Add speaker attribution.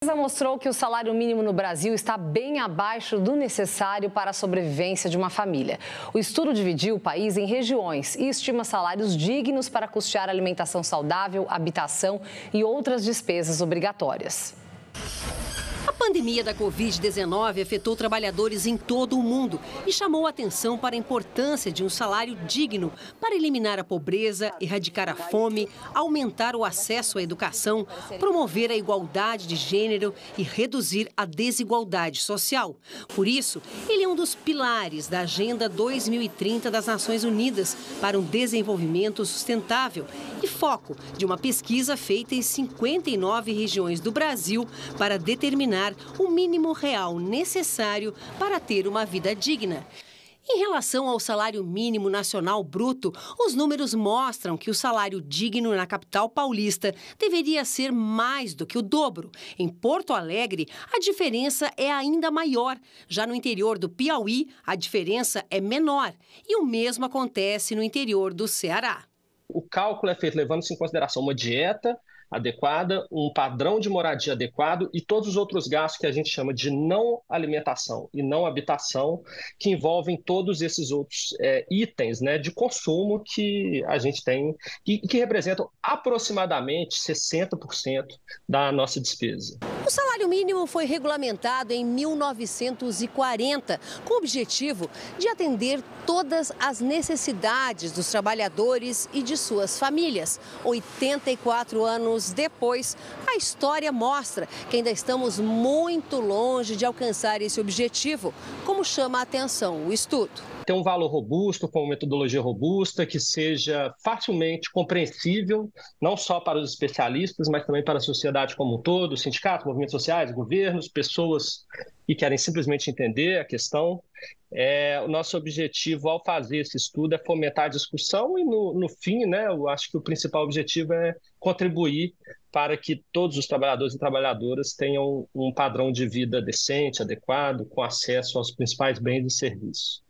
Speaker 1: A pesquisa mostrou que o salário mínimo no Brasil está bem abaixo do necessário para a sobrevivência de uma família. O estudo dividiu o país em regiões e estima salários dignos para custear alimentação saudável, habitação e outras despesas obrigatórias.
Speaker 2: A pandemia da Covid-19 afetou trabalhadores em todo o mundo e chamou a atenção para a importância de um salário digno para eliminar a pobreza, erradicar a fome, aumentar o acesso à educação, promover a igualdade de gênero e reduzir a desigualdade social. Por isso, ele é um dos pilares da Agenda 2030 das Nações Unidas para um desenvolvimento sustentável e foco de uma pesquisa feita em 59 regiões do Brasil para determinar o mínimo real necessário para ter uma vida digna. Em relação ao salário mínimo nacional bruto, os números mostram que o salário digno na capital paulista deveria ser mais do que o dobro. Em Porto Alegre, a diferença é ainda maior. Já no interior do Piauí, a diferença é menor. E o mesmo acontece no interior do Ceará.
Speaker 3: O cálculo é feito levando-se em consideração uma dieta adequada, um padrão de moradia adequado e todos os outros gastos que a gente chama de não alimentação e não habitação, que envolvem todos esses outros itens, né, de consumo que a gente tem e que representam aproximadamente 60% da nossa despesa.
Speaker 2: O salário mínimo foi regulamentado em 1940, com o objetivo de atender todas as necessidades dos trabalhadores e de suas famílias. 84 anos depois, a história mostra que ainda estamos muito longe de alcançar esse objetivo, como chama a atenção o estudo.
Speaker 3: Ter um valor robusto, com uma metodologia robusta, que seja facilmente compreensível, não só para os especialistas, mas também para a sociedade como um todo, sindicatos, movimentos sociais, governos, pessoas que querem simplesmente entender a questão. O nosso objetivo ao fazer esse estudo é fomentar a discussão e, no fim, né, eu acho que o principal objetivo é contribuir para que todos os trabalhadores e trabalhadoras tenham um padrão de vida decente, adequado, com acesso aos principais bens e serviços.